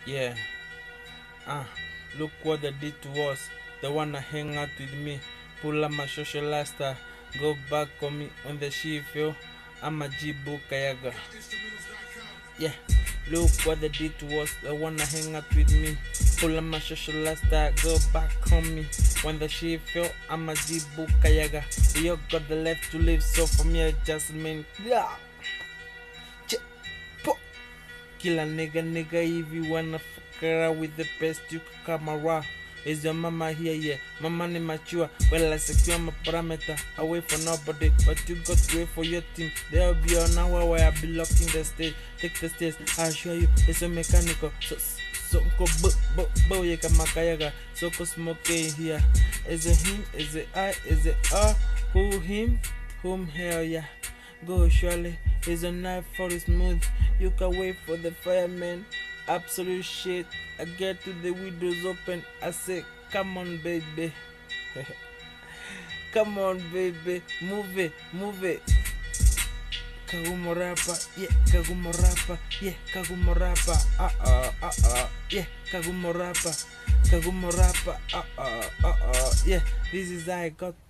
Yeah. Look what they did to us. They wanna hang out with me, pull up my social lifestyle, go back on me on the sheet, yo. I'm a Jibu Kayaga. Yeah. Look what they did to us. They wanna hang out with me, pull up my social lifestyle, go back on me. When the sheet fell, I'm a Jibu Kayaga. We all got the left to live, so for me, I just mean, yeah. Kill a nigga, if you wanna fuck around with the best, you can come around. Is your mama here? Yeah, my money mature. Well, I secure my parameter. I wait for nobody, but you got to wait for your team. There'll be an hour where I'll be locking the stage. Take the stage, I'll show you. It's a mechanical. So go you can makayaga. So go smoke in here. Is it him? Is it I? Is it who him? Whom hell yeah. Go surely. Is a knife for his smooth. You can wait for the fireman. Absolute shit. I get to the windows open. I say, come on, baby. Come on, baby. Move it, move it. Kagumo rapper, yeah, Kagumo rapper, yeah, Kagumo rapper, yeah, Kagumo rapper, yeah. This is how I got